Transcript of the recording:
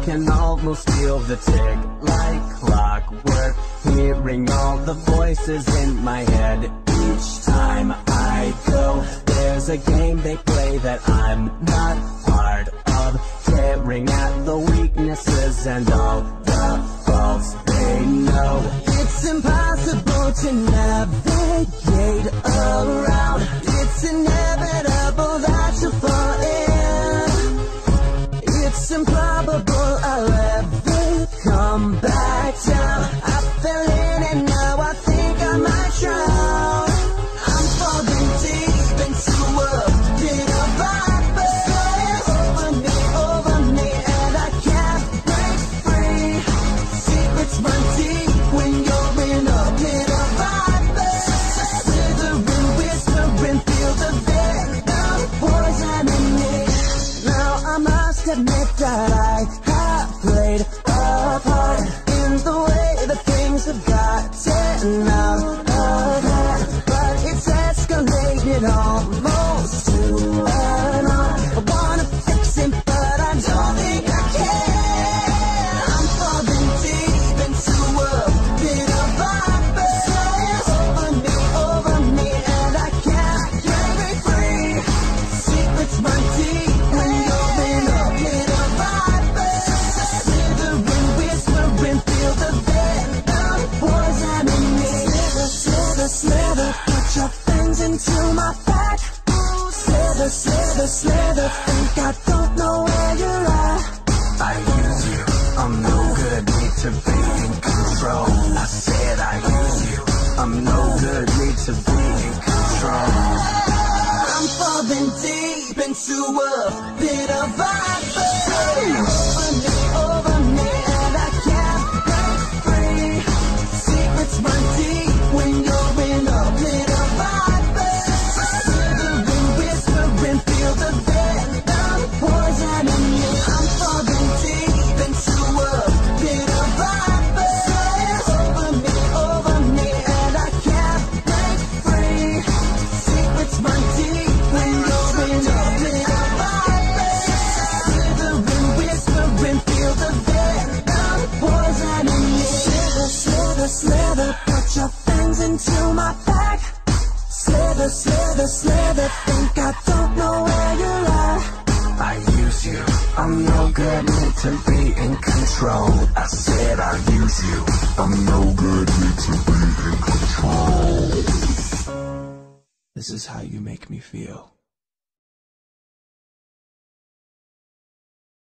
can almost feel the tick like clockwork, hearing all the voices in my head. Each time I go, there's a game they play that I'm not part of, tearing at the weaknesses and all the faults they know. It's impossible to navigate around. It's inevitable that you'll fall in. It's improbable I'll ever come back down. I fell in and now I think I might drown. I'm falling deep into a pit of vipers, over me, and I can't break free. Secrets run deep when you're in a pit of vipers. Slithering, whispering, feel the venom poison in me. Now I must admit that I have played a part in the way that things have gotten out of hand, but it's escalated almost to an art. I wanna fix it, but I don't think I can. I'm falling deep into a pit of vipers, over me, and I can't break free. Secrets run deep when you're in a pit of vipers. Slithering, whispering, feel the venom poison in me. Slither, slither, put your fangs into my back. Slither, slither, slither, think I don't know where you're at. I use you, I'm no good, need to be in control. I said I use you, I'm no good, need to be in control. I'm falling deep into a pit of vipers, over me, and I can't break free. Secrets run deep when you're in a pit of vipers. Slithering, whispering, feel the venom poison in me. I'm falling deep into a pit of vipers, over me, and I can't break free. Secrets run deep when you're in a pit of vipers. Slithering, whispering, feel the venom poison in me. Slither, slither, slither, put your fangs into my back. Slither, slither, slither, think I don't know where you're at. I use you, I'm no good, need to be in control. I said I use you, I'm no good, need to be in control. This is how you make me feel.